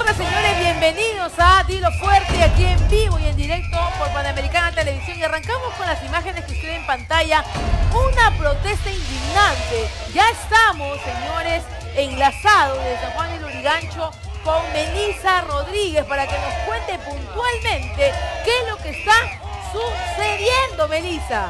tardes, señores, bienvenidos a Dilo Fuerte, aquí en vivo y en directo por Panamericana Televisión. Y arrancamos con las imágenes que usted ve en pantalla. Una protesta indignante. Ya estamos, señores, enlazados de San Juan del Lurigancho con Melissa Rodríguez para que nos cuente puntualmente qué es lo que está sucediendo, Melissa.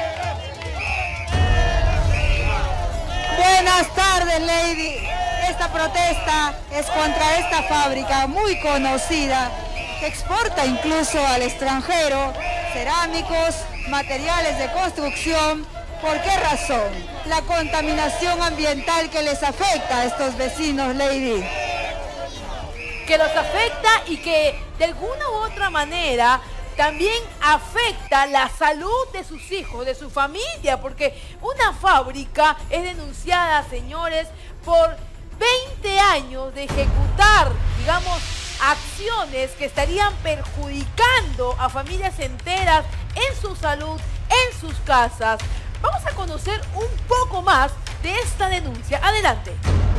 Buenas tardes, Lady. Esta protesta es contra esta fábrica muy conocida que exporta incluso al extranjero cerámicos, materiales de construcción. ¿Por qué razón? La contaminación ambiental que les afecta a estos vecinos, Lady. Que los afecta y que de alguna u otra manera también afecta la salud de sus hijos, de su familia, porque una fábrica es denunciada, señores, por 20 años de ejecutar, digamos, acciones que estarían perjudicando a familias enteras en su salud, en sus casas. Vamos a conocer un poco más de esta denuncia. Adelante.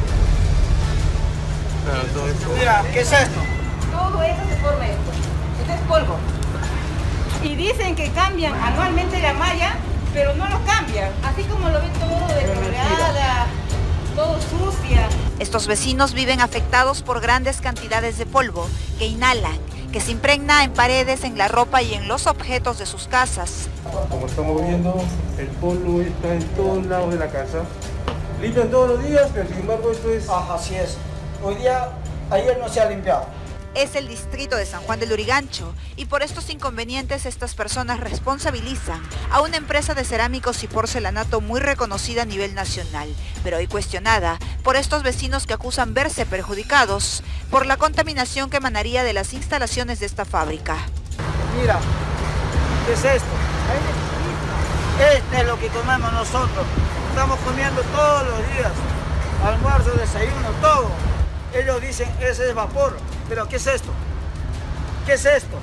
Mira, ¿qué es esto? Todo eso se forma esto. Esto es polvo. Y dicen que cambian anualmente la malla, pero no lo cambian. Así como lo ven todo deteriorada, todo sucia. Estos vecinos viven afectados por grandes cantidades de polvo que inhalan, que se impregna en paredes, en la ropa y en los objetos de sus casas. Como estamos viendo, el polvo está en todos lados de la casa. Limpian todos los días, pero sin embargo esto es... Ajá, así es. Ayer no se ha limpiado. Es el distrito de San Juan del Lurigancho y por estos inconvenientes estas personas responsabilizan a una empresa de cerámicos y porcelanato muy reconocida a nivel nacional, pero hoy cuestionada por estos vecinos que acusan verse perjudicados por la contaminación que emanaría de las instalaciones de esta fábrica. Mira, ¿qué es esto? Este es lo que comemos nosotros. Estamos comiendo todos los días. Almuerzo, desayuno, todo. Ellos dicen, ese es vapor. Pero ¿qué es esto? ¿Qué es esto?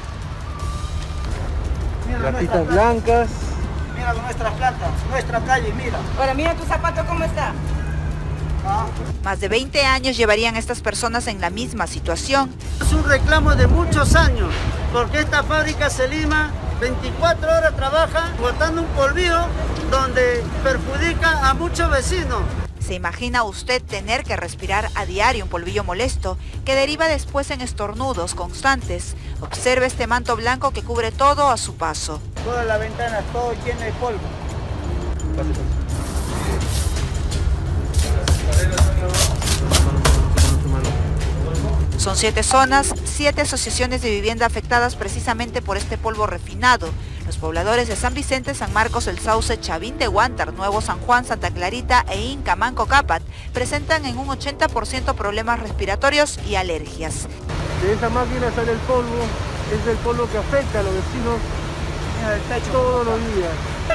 Mira Plantitas blancas. Mira nuestras plantas, nuestra calle, mira. Ahora mira tu zapato cómo está. Más de 20 años llevarían estas personas en la misma situación. Es un reclamo de muchos años, porque esta fábrica se lima, 24 horas trabaja, botando un polvillo donde perjudica a muchos vecinos. ¿Se imagina usted tener que respirar a diario un polvillo molesto que deriva después en estornudos constantes? Observe este manto blanco que cubre todo a su paso. Todas las ventanas, todo lleno de polvo. Son 7 zonas, 7 asociaciones de vivienda afectadas precisamente por este polvo refinado. Los pobladores de San Vicente, San Marcos, El Sauce, Chavín de Huántar, Nuevo San Juan, Santa Clarita e Inca, Manco Cápac presentan en un 80% problemas respiratorios y alergias. De esa máquina sale el polvo, es el polvo que afecta a los vecinos todos los días.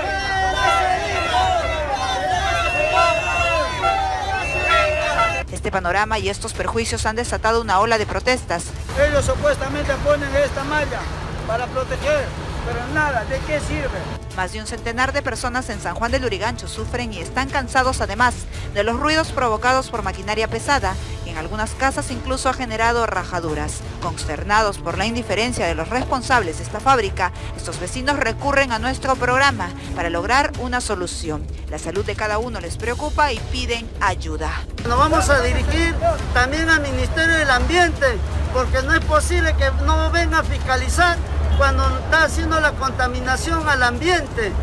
Este panorama y estos perjuicios han desatado una ola de protestas. Ellos supuestamente ponen esta malla para proteger, pero nada, ¿de qué sirve? Más de un centenar de personas en San Juan del Lurigancho sufren y están cansados además de los ruidos provocados por maquinaria pesada y en algunas casas incluso ha generado rajaduras. Consternados por la indiferencia de los responsables de esta fábrica, estos vecinos recurren a nuestro programa para lograr una solución. La salud de cada uno les preocupa y piden ayuda. Nos vamos a dirigir también al Ministerio del Ambiente, porque no es posible que no venga a fiscalizar cuando está haciendo la contaminación al ambiente.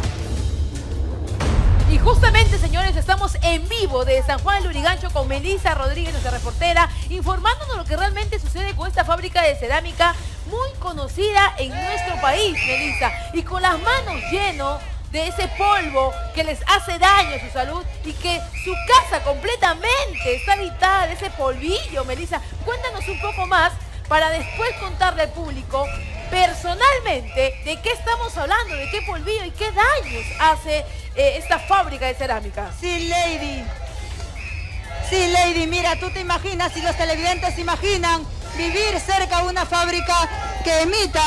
Y justamente, señores, estamos en vivo de San Juan del Lurigancho con Melissa Rodríguez, nuestra reportera, informándonos lo que realmente sucede con esta fábrica de cerámica muy conocida en nuestro país, Melissa, y con las manos llenas de ese polvo que les hace daño a su salud y que su casa completamente está habitada de ese polvillo. Melissa, cuéntanos un poco más para después contarle al público personalmente de qué estamos hablando, de qué polvillo y qué daños hace esta fábrica de cerámica. Sí, Lady. Sí, Lady, mira, tú te imaginas, si los televidentes se imaginan vivir cerca de una fábrica que emita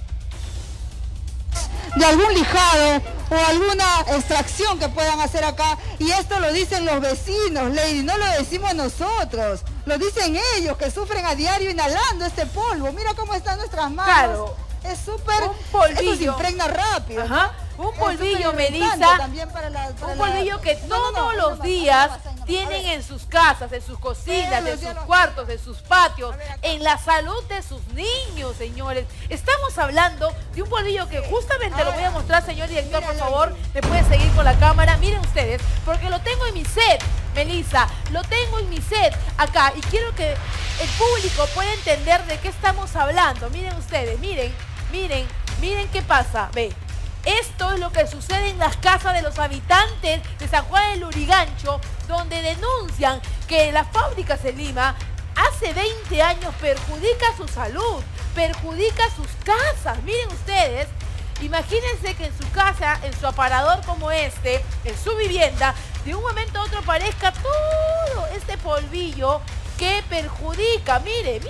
de algún lijado o alguna extracción que puedan hacer acá, y esto lo dicen los vecinos, Lady, no lo decimos nosotros, Lo dicen ellos que sufren a diario inhalando este polvo. Mira cómo están nuestras manos. Claro. Es súper... Un polvillo. Eso se impregna rápido. Ajá. Un polvillo, Melissa. Un polvillo que todos los días tienen en sus casas, en sus cocinas, en sus cuartos, en sus patios, en la salud de sus niños, señores. Estamos hablando de un polvillo que justamente lo voy a mostrar, señor director, por favor. Me puede seguir con la cámara. Miren ustedes, porque lo tengo en mi set, Melissa. Lo tengo en mi set acá y quiero que el público pueda entender de qué estamos hablando. Miren ustedes, miren qué pasa. Ve. Esto es lo que sucede en las casas de los habitantes de San Juan del Lurigancho, donde denuncian que la fábrica Selima hace 20 años perjudica su salud, perjudica sus casas. Miren ustedes, imagínense que en su casa, en su aparador como este, en su vivienda, de un momento a otro aparezca todo este polvillo que perjudica. Mire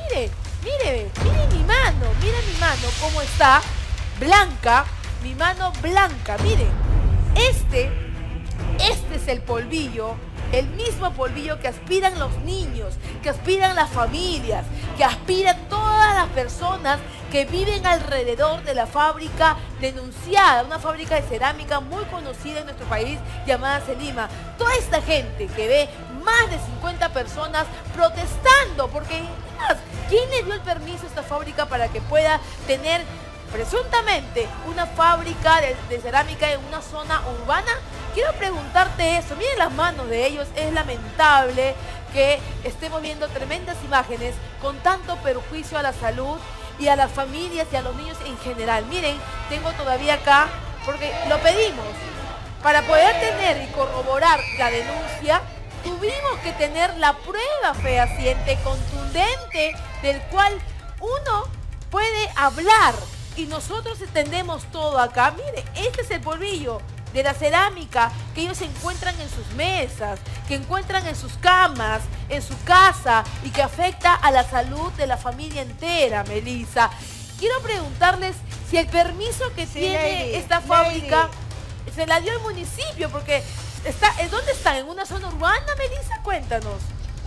mi mano cómo está, blanca. Mi mano blanca, miren, este es el polvillo, el mismo polvillo que aspiran los niños, que aspiran las familias, que aspiran todas las personas que viven alrededor de la fábrica denunciada, una fábrica de cerámica muy conocida en nuestro país llamada Selima. Toda esta gente que ve más de 50 personas protestando, porque ¿quién le dio el permiso a esta fábrica para que pueda tener presuntamente una fábrica de cerámica en una zona urbana? Quiero preguntarte eso. Miren las manos de ellos. Es lamentable que estemos viendo tremendas imágenes con tanto perjuicio a la salud y a las familias y a los niños en general. Miren, tengo todavía acá, porque lo pedimos. Para poder tener y corroborar la denuncia, tuvimos que tener la prueba fehaciente, contundente, del cual uno puede hablar. Y nosotros entendemos todo acá. Mire, este es el polvillo de la cerámica que ellos encuentran en sus mesas, que encuentran en sus camas, en su casa, y que afecta a la salud de la familia entera, Melissa. Quiero preguntarles si el permiso que tiene esta fábrica se la dio el municipio, porque ¿dónde están? ¿En una zona urbana, Melissa? Cuéntanos.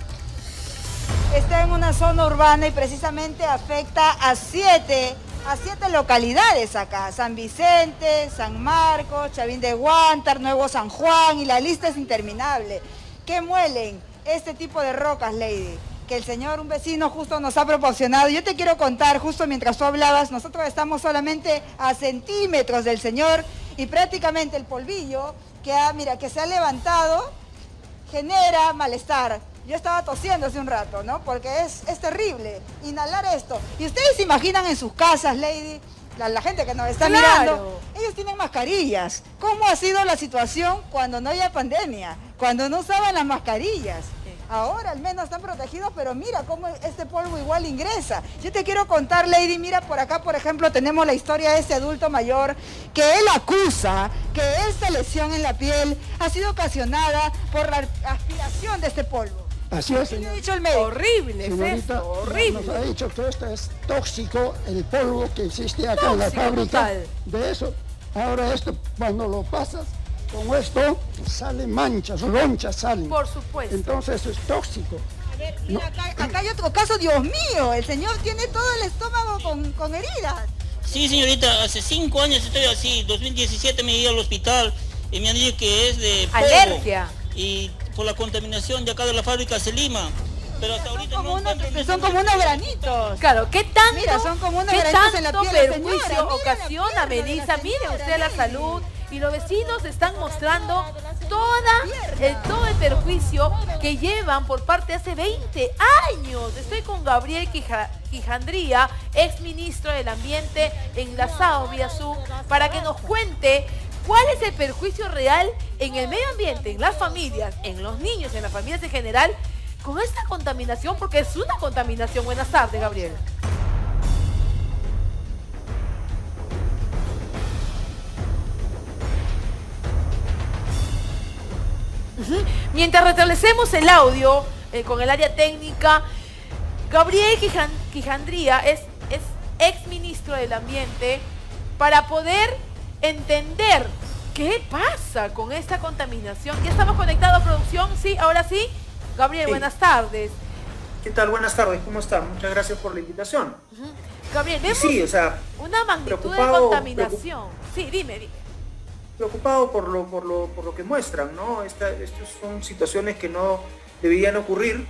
Está en una zona urbana y precisamente afecta a siete localidades acá: San Vicente, San Marcos, Chavín de Huántar, Nuevo San Juan, y la lista es interminable. ¿Qué muelen este tipo de rocas, Lady? Que el señor, un vecino, justo nos ha proporcionado. Yo te quiero contar, justo mientras tú hablabas, nosotros estamos solamente a centímetros del señor y prácticamente el polvillo que se ha levantado genera malestar. Yo estaba tosiendo hace un rato, ¿no? Porque es terrible inhalar esto. Y ustedes se imaginan en sus casas, Lady, la gente que nos está mirando, ellos tienen mascarillas. ¿Cómo ha sido la situación cuando no había pandemia? Cuando no usaban las mascarillas. Ahora al menos están protegidos, pero mira cómo este polvo igual ingresa. Yo te quiero contar, Lady, mira por acá, por ejemplo, tenemos la historia de ese adulto mayor que él acusa que esta lesión en la piel ha sido ocasionada por la aspiración de este polvo. Así es, señor. Dicho el médico. Horrible, señorita, es horrible. Nos ha dicho que esto es tóxico, el polvo que existe acá en la fábrica. Total. De eso, ahora esto, cuando lo pasas, con esto salen manchas, ronchas salen. Por supuesto. Entonces eso es tóxico. A ver, mira, acá hay otro caso, Dios mío, el señor tiene todo el estómago con heridas. Sí, señorita, hace 5 años estoy así. 2017 me he ido al hospital y me han dicho que es de polvo. Alergia. Y por la contaminación de acá de la fábrica Selima. Pero hasta ahorita son como unos granitos. Claro, ¿qué tanto, mira, son como unos granitos en la piel, perjuicio ocasiona, Melissa? Mire usted la salud. Y los vecinos están mostrando todo el perjuicio que llevan por parte de hace 20 años. Estoy con Gabriel Quijandría, ex ministro del Ambiente, enlazado vía Zoom, para que nos cuente cuál es el perjuicio real en el medio ambiente, en las familias, en los niños, en las familias en general, con esta contaminación, porque es una contaminación. Buenas tardes, Gabriel. Mientras restablecemos el audio con el área técnica, Gabriel Quijandría es ex ministro del Ambiente, para poder entender qué pasa con esta contaminación. Ya estamos conectados a producción, sí, ahora sí. Gabriel, buenas tardes. ¿Qué tal? Buenas tardes, ¿cómo están? Muchas gracias por la invitación. Gabriel, vemos sí, o sea, una magnitud de contaminación. Sí, dime. Preocupado por lo que muestran, ¿no? Estas son situaciones que no deberían ocurrir,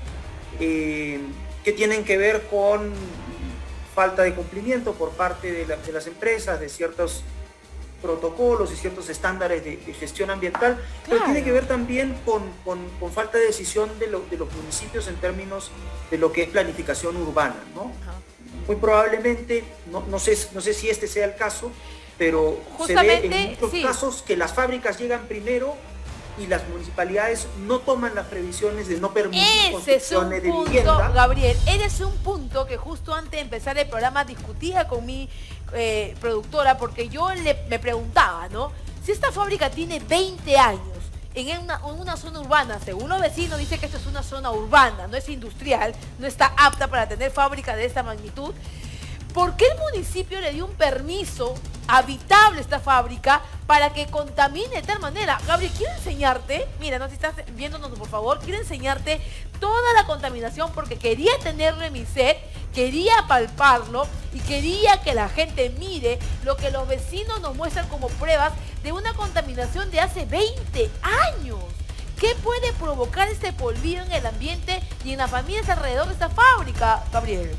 que tienen que ver con falta de cumplimiento por parte de las empresas, de ciertos protocolos y ciertos estándares de gestión ambiental, pero tiene que ver también con falta de decisión de los municipios en términos de lo que es planificación urbana, ¿no? Muy probablemente, no sé si este sea el caso, pero justamente, se ve en muchos casos que las fábricas llegan primero y las municipalidades no toman las previsiones de no permitir construcciones de vivienda. Gabriel, ese es un punto que justo antes de empezar el programa discutía con mi productora, porque yo me preguntaba, ¿no? Si esta fábrica tiene 20 años en una zona urbana, según los vecinos dice que esto es una zona urbana, no es industrial, no está apta para tener fábrica de esta magnitud, ¿por qué el municipio le dio un permiso habitable a esta fábrica para que contamine de tal manera? Gabriel, quiero enseñarte, mira, no sé si estás viéndonos por favor, quiero enseñarte toda la contaminación porque quería tenerlo en mi set, quería palparlo y quería que la gente mire lo que los vecinos nos muestran como pruebas de una contaminación de hace 20 años. ¿Qué puede provocar este polvillo en el ambiente y en las familias alrededor de esta fábrica, Gabriel?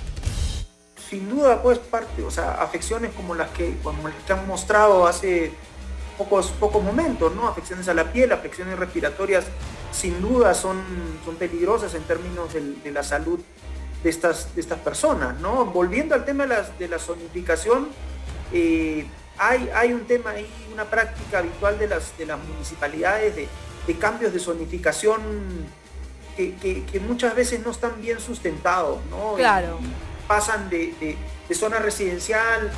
Sin duda, pues, afecciones como las que han mostrado hace pocos momentos, ¿no? Afecciones a la piel, afecciones respiratorias, sin duda son peligrosas en términos de la salud de estas personas, ¿no? Volviendo al tema de la zonificación, hay un tema ahí, una práctica habitual de las municipalidades de cambios de zonificación que muchas veces no están bien sustentados, ¿no? Claro. Pasan de zona residencial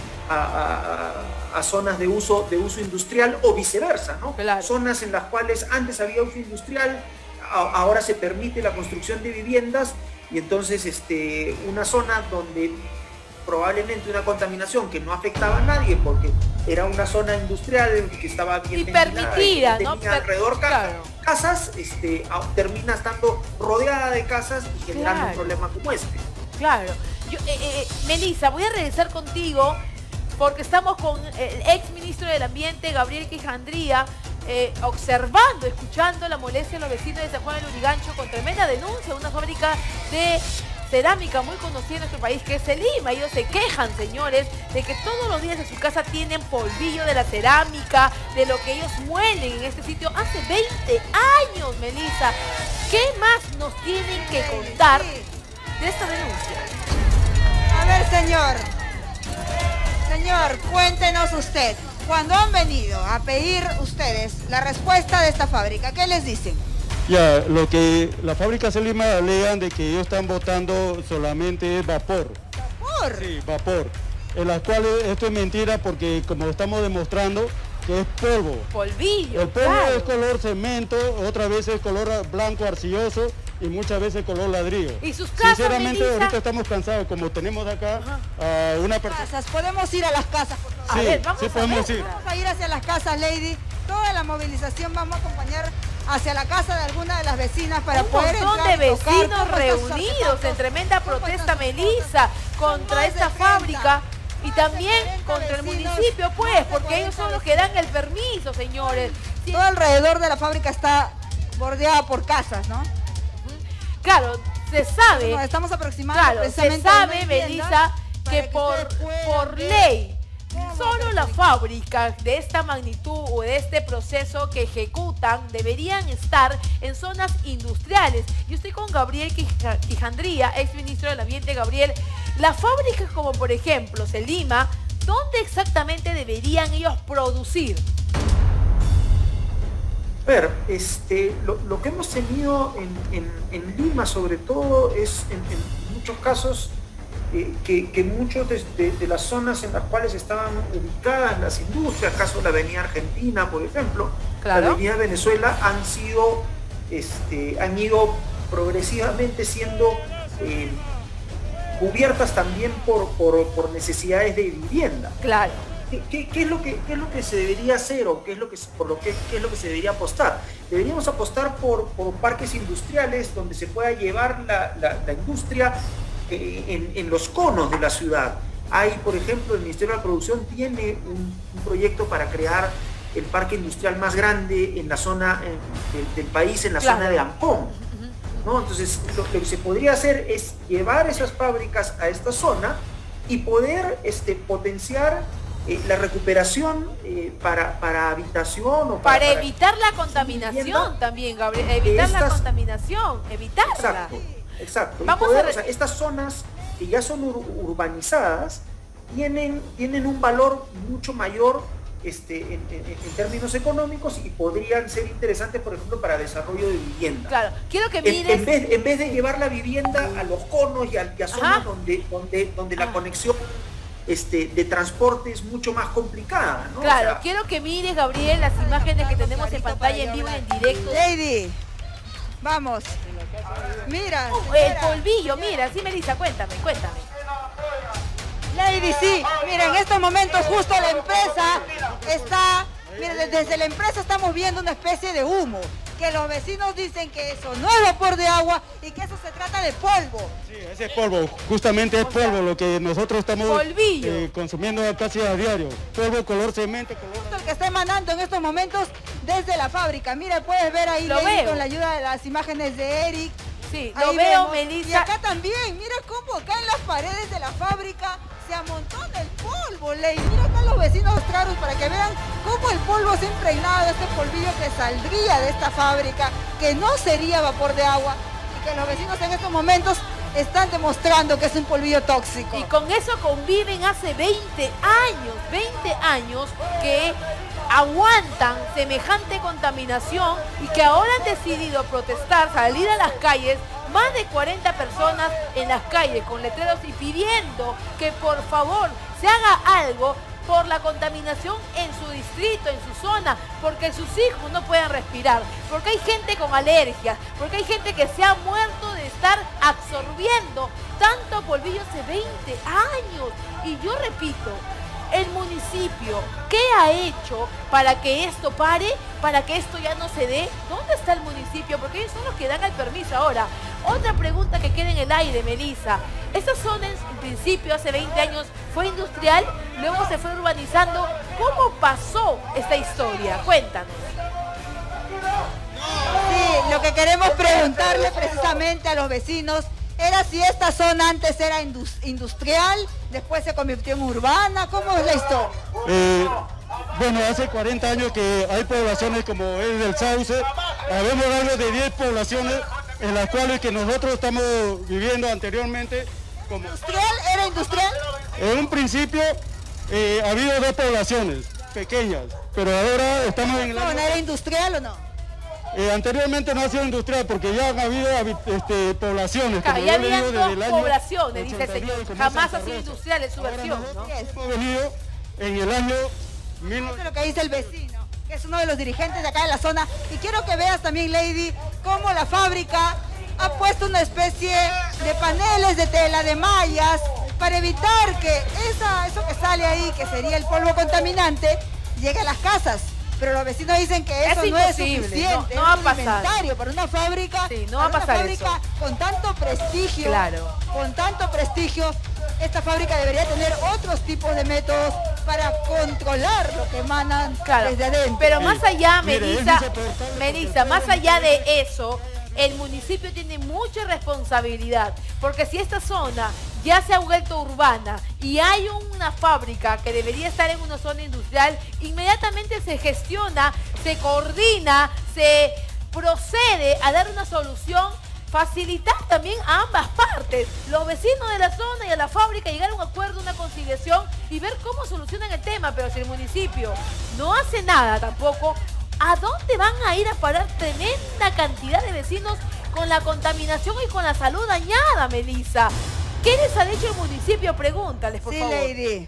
a zonas de uso industrial o viceversa, ¿no? Claro. Zonas en las cuales antes había uso industrial, ahora se permite la construcción de viviendas y entonces una zona donde probablemente una contaminación que no afectaba a nadie porque era una zona industrial que estaba bien permitida, ¿no? Tenía alrededor casas, termina estando rodeada de casas y generando un problema como este. Claro. Melissa, voy a regresar contigo porque estamos con el ex ministro del Ambiente, Gabriel Quijandría, observando, escuchando la molestia de los vecinos de San Juan del Lurigancho con tremenda denuncia de una fábrica de cerámica muy conocida en nuestro país que es Selima. Ellos se quejan, señores, de que todos los días en su casa tienen polvillo de la cerámica, de lo que ellos muelen en este sitio hace 20 años, Melissa. ¿Qué más nos tienen que contar de esta denuncia? A ver, señor, cuéntenos usted, cuando han venido a pedir ustedes la respuesta de esta fábrica, ¿qué les dicen? Ya, lo que la fábrica Selima alegan de que ellos están botando solamente es vapor. ¿Vapor? Sí, vapor. En las cuales esto es mentira porque como estamos demostrando que es polvo. Polvillo. El polvo es color cemento, otra vez es color blanco arcilloso y muchas veces color ladrillo. ¿Y sus casas, sinceramente, Melissa? Ahorita estamos cansados, como tenemos acá a una persona. ¿Podemos ir a las casas, por favor? Sí, a ver, vamos podemos ir. Vamos a ir hacia las casas, Lady. Toda la movilización vamos a acompañar hacia la casa de alguna de las vecinas para poder entrar. Un montón de vecinos reunidos en tremenda protesta, Melissa, contra esta fábrica. Y también contra el municipio, pues, porque ellos son los que dan el permiso, señores. Todo alrededor de la fábrica está bordeada por casas, ¿no? Claro, se sabe. Nos estamos aproximando. Claro, se sabe, Melissa, que por ley, solo las fábricas de esta magnitud o de este proceso que ejecutan deberían estar en zonas industriales. Yo estoy con Gabriel Quijandría, ex ministro del Ambiente. Gabriel, las fábricas como por ejemplo Selima, ¿dónde exactamente deberían ellos producir? A ver, lo que hemos tenido en Lima sobre todo es en muchos casos que muchos de las zonas en las cuales estaban ubicadas las industrias, caso de la Avenida Argentina, por ejemplo, claro, la Avenida Venezuela, han ido progresivamente siendo cubiertas también por necesidades de vivienda. Claro. ¿qué es lo que se debería hacer o qué es lo que se debería apostar? Deberíamos apostar por parques industriales donde se pueda llevar la industria en los conos de la ciudad. Hay, por ejemplo, el Ministerio de la Producción tiene un proyecto para crear el parque industrial más grande en la zona del país, en la zona de Ancón, ¿no? Entonces, lo que se podría hacer es llevar esas fábricas a esta zona y poder potenciar la recuperación para habitación o para evitar la contaminación también, Gabriel, la contaminación, evitarla. Exacto. Y poder, o sea, estas zonas que ya son urbanizadas tienen un valor mucho mayor en términos económicos y podrían ser interesantes, por ejemplo, para desarrollo de vivienda. Claro, quiero que mires... En vez de llevar la vivienda a los conos y a zonas donde la conexión de transporte es mucho más complicada, ¿no? Claro, o sea, quiero que mires, Gabriel, las imágenes que tenemos en pantalla en vivo y en directo. Lady, vamos. Mira. El polvillo, mira, sí, Melissa, cuéntame. Lady, sí, mira, en estos momentos justo la empresa está, mira, desde la empresa estamos viendo una especie de humo, que los vecinos dicen que eso no es vapor de agua y que eso se trata de polvo. Sí, ese es polvo, justamente es polvo lo que nosotros estamos consumiendo casi a diario. Polvo color cemento. Justo el que está emanando en estos momentos desde la fábrica. Mira, puedes ver ahí Lady, con la ayuda de las imágenes de Eric. Sí, lo veo, Melissa. Y acá también, mira cómo acá en las paredes de la fábrica se amontona el polvo, Ley. Mira acá los vecinos claros para que vean cómo el polvo se ha impregnado, este polvillo que saldría de esta fábrica, que no sería vapor de agua, y que los vecinos en estos momentos están demostrando que es un polvillo tóxico. Y con eso conviven hace 20 años que aguantan semejante contaminación y que ahora han decidido protestar, salir a las calles, más de 40 personas en las calles con letreros y pidiendo que por favor se haga algo por la contaminación en su distrito, en su zona, porque sus hijos no pueden respirar, porque hay gente con alergias, porque hay gente que se ha muerto de estar absorbiendo tanto polvillo hace 20 años. Y yo repito, el municipio, ¿qué ha hecho para que esto pare? Para que esto ya no se dé. ¿Dónde está el municipio? Porque ellos son los que dan el permiso ahora. Otra pregunta que queda en el aire, Melissa. Esta zona en principio hace 20 años fue industrial, luego se fue urbanizando. ¿Cómo pasó esta historia? Cuéntanos. Sí, lo que queremos preguntarle precisamente a los vecinos era si esta zona antes era industrial, después se convirtió en urbana. ¿Cómo es la historia? Bueno, hace 40 años que hay poblaciones como es del Sauce, habemos algo de 10 poblaciones en las cuales que nosotros estamos viviendo anteriormente. Como... ¿Industrial? ¿Era industrial? En un principio ha habido 2 poblaciones pequeñas, pero ahora estamos en el... ¿No era industrial o no? Anteriormente no ha sido industrial porque ya han habido poblaciones. Claro, ya habían 2 poblaciones, dice el señor. Jamás ha sido industrial, es su versión, ¿no? Hemos venido en el año... Eso es lo que dice el vecino, que es uno de los dirigentes de acá de la zona. Y quiero que veas también, Lady, cómo la fábrica ha puesto una especie de paneles de tela, de mallas, para evitar que eso que sale ahí, que sería el polvo contaminante, llegue a las casas. Pero los vecinos dicen que eso no es suficiente, no va a pasar. Para una fábrica, no va a pasar eso. Con tanto prestigio, con tanto prestigio, esta fábrica debería tener otros tipos de métodos para controlar lo que emanan desde adentro. Pero más allá, Melissa, más allá de eso, el municipio tiene mucha responsabilidad, porque si esta zona ya se ha vuelto urbana y hay una fábrica que debería estar en una zona industrial, inmediatamente se gestiona, se coordina, se procede a dar una solución, facilitar también a ambas partes, los vecinos de la zona y a la fábrica, llegar a un acuerdo, una conciliación y ver cómo solucionan el tema. Pero si el municipio no hace nada tampoco, ¿a dónde van a ir a parar tremenda cantidad de vecinos con la contaminación y con la salud dañada, Melissa? ¿Qué les ha dicho el municipio? Pregúntales, por favor. Sí, Lady.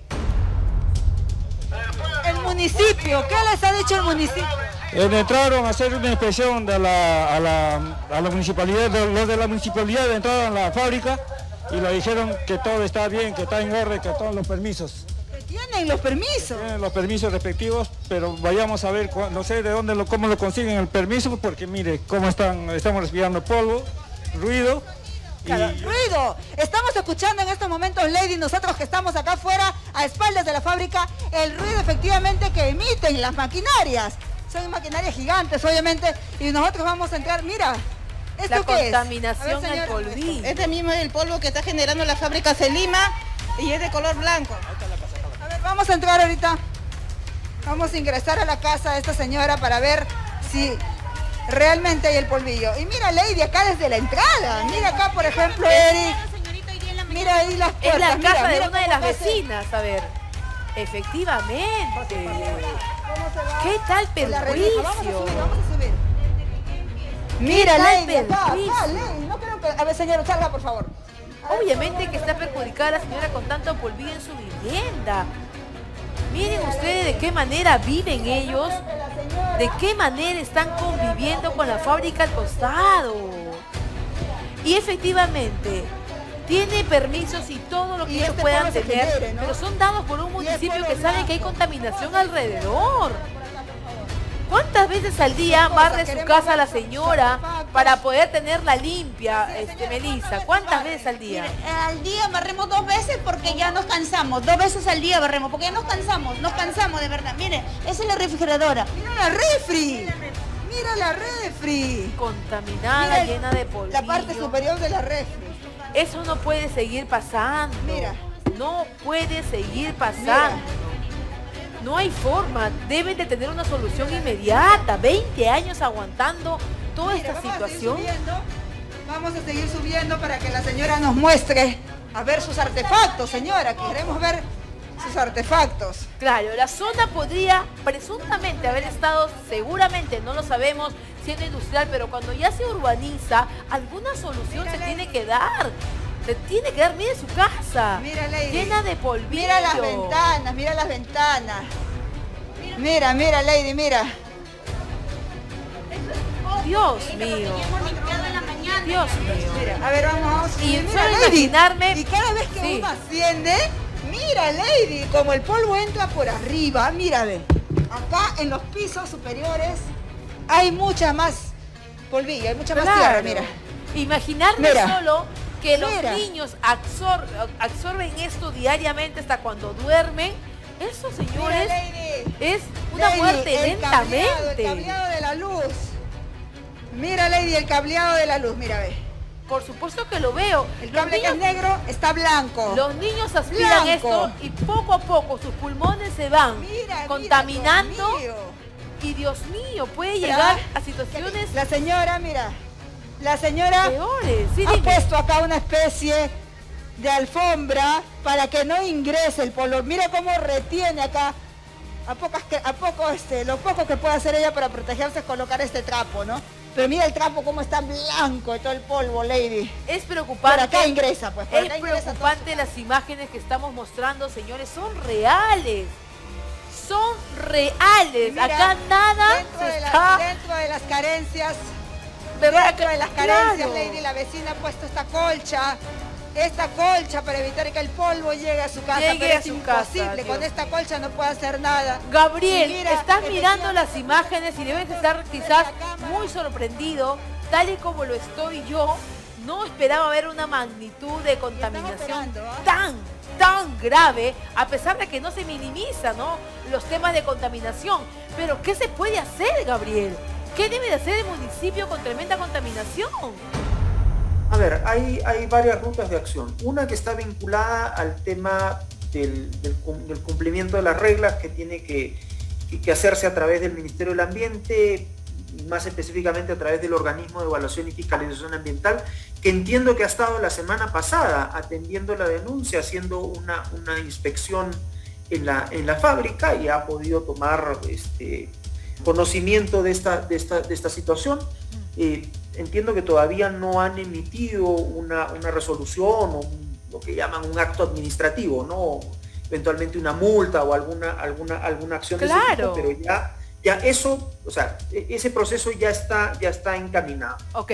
El municipio, ¿qué les ha dicho el municipio? Entraron a hacer una inspección a la municipalidad, los de la municipalidad entraron a la fábrica y le dijeron que todo está bien, que está en orden, que todos los permisos. Tienen los permisos. Tienen los permisos respectivos, pero vayamos a ver, no sé de dónde, cómo lo consiguen el permiso, porque mire cómo estamos respirando polvo, ruido. Claro, ruido. Estamos escuchando en estos momentos, Lady, nosotros que estamos acá afuera, a espaldas de la fábrica, el ruido efectivamente que emiten las maquinarias. Son maquinarias gigantes, obviamente, y nosotros vamos a entrar, mira, ¿esto la qué contaminación es? al polvillo. Este mismo es el polvo que está generando la fábrica Celima y es de color blanco. A ver, vamos a entrar ahorita. Vamos a ingresar a la casa de esta señora para ver si realmente hay el polvillo. Y mira, Lady, acá desde la entrada. Mira acá, por ejemplo, Eric. Mira ahí las puertas. Es la casa de mira una de las cómo pasa. vecinas, a ver. Efectivamente. ¿Qué tal perjuicio? Vamos a subir. Mira, Lady, acá, perjuicio. Lady. No creo que... A ver, señor, salga, por favor. Obviamente que está perjudicada la señora con tanto polvillo en su vivienda. Miren ustedes de qué manera viven ellos, de qué manera están conviviendo con la fábrica al costado. Y efectivamente, tiene permisos y todo lo que ellos puedan tener, pero son dados por un municipio que sabe que hay contaminación alrededor. ¿Cuántas veces al día barre su casa la señora para poder tenerla limpia, Melissa? ¿Cuántas veces al día? Al día barremos 2 veces porque ya nos cansamos. 2 veces al día barremos porque ya nos cansamos de verdad. Mire, esa es la refrigeradora. Mira la refri. Mira la refri. Contaminada, Mira llena de polvillo. La parte superior de la refri. Eso no puede seguir pasando. Mira. No puede seguir pasando. No hay forma, deben de tener una solución inmediata. 20 años aguantando toda esta situación. Vamos a seguir subiendo para que la señora nos muestre a ver sus artefactos, señora. Queremos ver sus artefactos. Claro, la zona podría presuntamente haber estado, seguramente, no lo sabemos, siendo industrial, pero cuando ya se urbaniza, alguna solución se tiene que dar. Se tiene que dar, mire su casa, llena de polvillo. Mira las ventanas, mira las ventanas. Mira, Lady, mira. Dios mío. Dios mío. Mira, a ver, vamos. Y mira, solo Lady, imaginarme. y cada vez que uno asciende, mira, Lady, como el polvo entra por arriba, mira, ve. Acá en los pisos superiores hay mucha más polvillo, hay mucha más tierra, mira. Imaginarme solo que los Mira. niños absorben esto diariamente hasta cuando duermen. Eso, señores, es una muerte lentamente. El cableado de la luz. Mira, Lady, el cableado de la luz, mira, ve. Por supuesto que lo veo. El cable que es negro está blanco. Los niños aspiran esto y poco a poco sus pulmones se van contaminando. Y Dios mío, puede llegar a situaciones... La señora, mira, la señora peores. Sí, ha puesto acá una especie de alfombra para que no ingrese el polvo. Mira cómo retiene acá. Lo poco que puede hacer ella para protegerse es colocar este trapo, ¿no? Pero mira el trapo cómo está blanco de todo el polvo, Lady. Es preocupante. Por acá ingresa, pues. Por acá Es ingresa preocupante las imágenes que estamos mostrando, señores. Son reales. Son reales. Mira, acá nada dentro de las carencias. Dentro de las carencias, Lady, la vecina ha puesto esta colcha para evitar que el polvo llegue a su casa. Llegue pero a es su imposible, casa, con esta colcha no puede hacer nada. Gabriel, Y mira, estás mirando las imágenes y debes estar quizás muy sorprendido, tal y como lo estoy yo. No esperaba ver una magnitud de contaminación tan grave, a pesar de que no se minimiza, ¿no?, los temas de contaminación. Pero ¿qué se puede hacer, Gabriel? ¿Qué debe de hacer el municipio con tremenda contaminación? A ver, hay varias rutas de acción. Una que está vinculada al tema del cumplimiento de las reglas que tiene que hacerse a través del Ministerio del Ambiente, más específicamente a través del Organismo de Evaluación y Fiscalización Ambiental, que entiendo que ha estado la semana pasada atendiendo la denuncia, haciendo una inspección en la fábrica y ha podido tomar conocimiento de esta situación. Entiendo que todavía no han emitido una resolución o lo que llaman un acto administrativo, ¿no? Eventualmente una multa o alguna acción de ese tipo, pero ya eso, o sea, ese proceso ya está encaminado. Ok,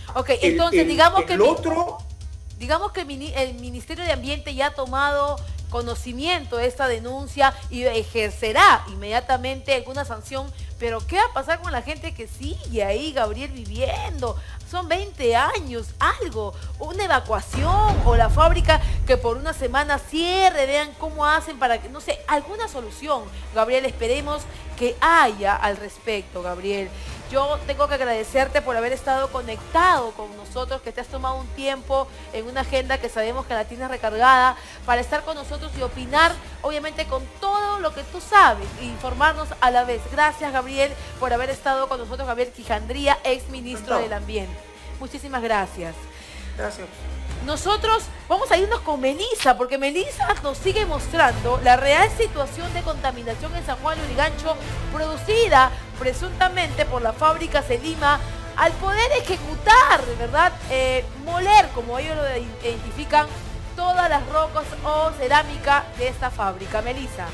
entonces digamos que el Ministerio de Ambiente ya ha tomado conocimiento de esta denuncia y ejercerá inmediatamente alguna sanción. Pero ¿qué va a pasar con la gente que sigue ahí, Gabriel, viviendo? Son 20 años, algo, una evacuación o la fábrica que por una semana cierre, vean cómo hacen para que, no sé, alguna solución. Gabriel, esperemos que haya al respecto, Gabriel. Yo tengo que agradecerte por haber estado conectado con nosotros, que te has tomado un tiempo en una agenda que sabemos que la tienes recargada, para estar con nosotros y opinar, obviamente, con todo lo que tú sabes e informarnos a la vez. Gracias, Gabriel, por haber estado con nosotros, Gabriel Quijandría, ex ministro del Ambiente. Muchísimas gracias. Gracias. Nosotros vamos a irnos con Melissa, porque Melissa nos sigue mostrando la real situación de contaminación en San Juan de Lurigancho, producida presuntamente por la fábrica Selima, al poder ejecutar, de verdad, moler, como ellos lo identifican, todas las rocas o cerámica de esta fábrica. Melissa.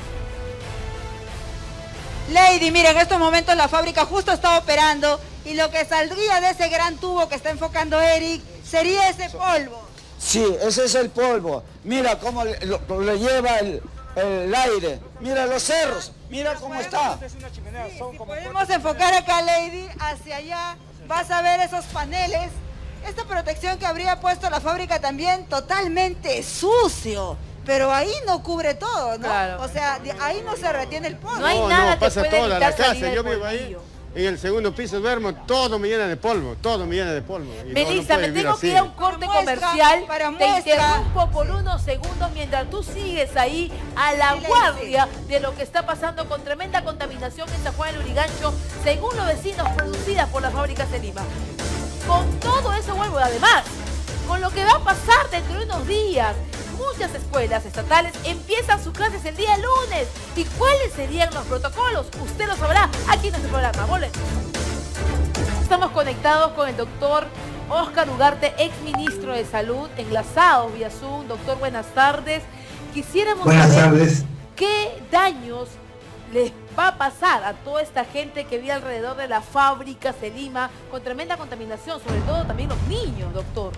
Lady, mira, en estos momentos la fábrica justo está operando y lo que saldría de ese gran tubo que está enfocando Eric sería ese polvo. Sí, ese es el polvo. Mira cómo le lleva el aire. Mira los cerros, mira cómo está. Si podemos enfocar acá, Lady, hacia allá, vas a ver esos paneles. Esta protección que habría puesto la fábrica también totalmente sucio. Pero ahí no cubre todo, ¿no? Claro. O sea, ahí no se retiene el polvo. No hay nada que pasa pueda toda la evitar casa. salir Yo del vivo ahí, polvillo. en el segundo piso duermo, todo me llena de polvo, todo me llena de polvo. Y Melissa, no me puede tengo vivir que ir a un así. corte Para muestra, comercial. para Te muestra. interrumpo por unos segundos mientras tú sigues ahí a la guardia de lo que está pasando con tremenda contaminación en San Juan de Lurigancho, según los vecinos, producida por la fábrica Selima. Con todo eso vuelvo, además, con lo que va a pasar dentro de unos días. Muchas escuelas estatales empiezan sus clases el día lunes. ¿Y cuáles serían los protocolos? Usted lo sabrá aquí en nuestro programa. Volvemos. Estamos conectados con el doctor Óscar Ugarte, ex ministro de Salud, enlazados vía Zoom. Doctor, buenas tardes. Quisiéramos saber qué daños les va a pasar a toda esta gente que vive alrededor de la fábrica Selima con tremenda contaminación, sobre todo también los niños, doctor.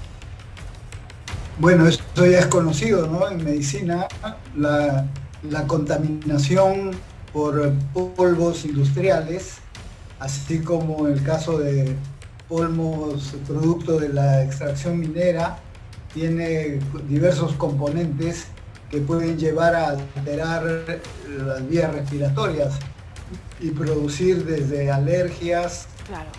Bueno, esto ya es conocido, ¿no? En medicina, la contaminación por polvos industriales, así como en el caso de polvos producto de la extracción minera, tiene diversos componentes que pueden llevar a alterar las vías respiratorias y producir desde alergias, claro,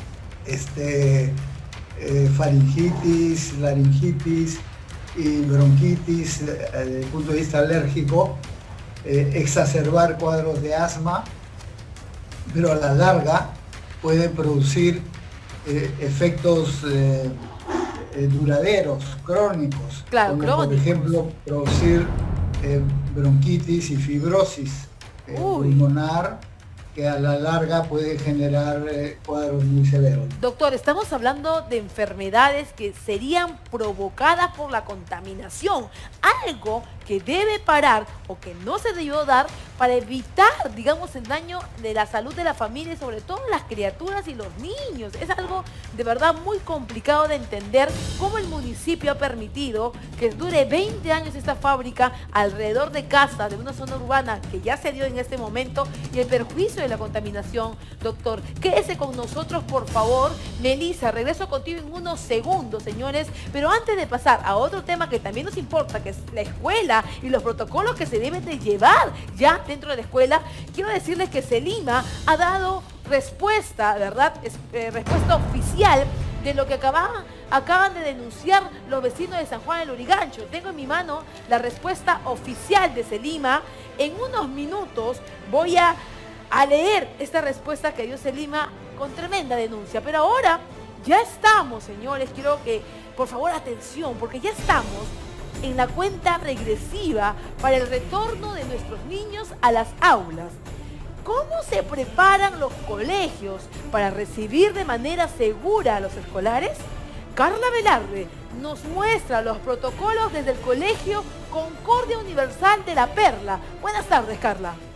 faringitis, laringitis y bronquitis desde el punto de vista alérgico, exacerbar cuadros de asma, pero a la larga puede producir efectos duraderos, crónicos, claro, como crónicos. por ejemplo producir bronquitis y fibrosis pulmonar, que a la larga puede generar cuadros muy severos. Doctor, estamos hablando de enfermedades que serían provocadas por la contaminación, algo que debe parar o que no se debió dar para evitar, digamos, el daño de la salud de la familia y sobre todo las criaturas y los niños. Es algo de verdad muy complicado de entender cómo el municipio ha permitido que dure 20 años esta fábrica alrededor de casas de una zona urbana que ya se dio en este momento y el perjuicio de la contaminación. Doctor, quédese con nosotros, por favor. Melissa, regreso contigo en unos segundos, señores, pero antes de pasar a otro tema que también nos importa, que es la escuela y los protocolos que se deben de llevar ya dentro de la escuela, quiero decirles que Selima ha dado respuesta, ¿verdad? Respuesta oficial de lo que acaban de denunciar los vecinos de San Juan de Lurigancho. Tengo en mi mano la respuesta oficial de Selima. En unos minutos voy a leer esta respuesta que dio Selima con tremenda denuncia. Pero ahora ya estamos, señores, quiero que, por favor, atención, porque ya estamos en la cuenta regresiva para el retorno de nuestros niños a las aulas. ¿Cómo se preparan los colegios para recibir de manera segura a los escolares? Carla Velarde nos muestra los protocolos desde el Colegio Concordia Universal de La Perla. Buenas tardes, Carla.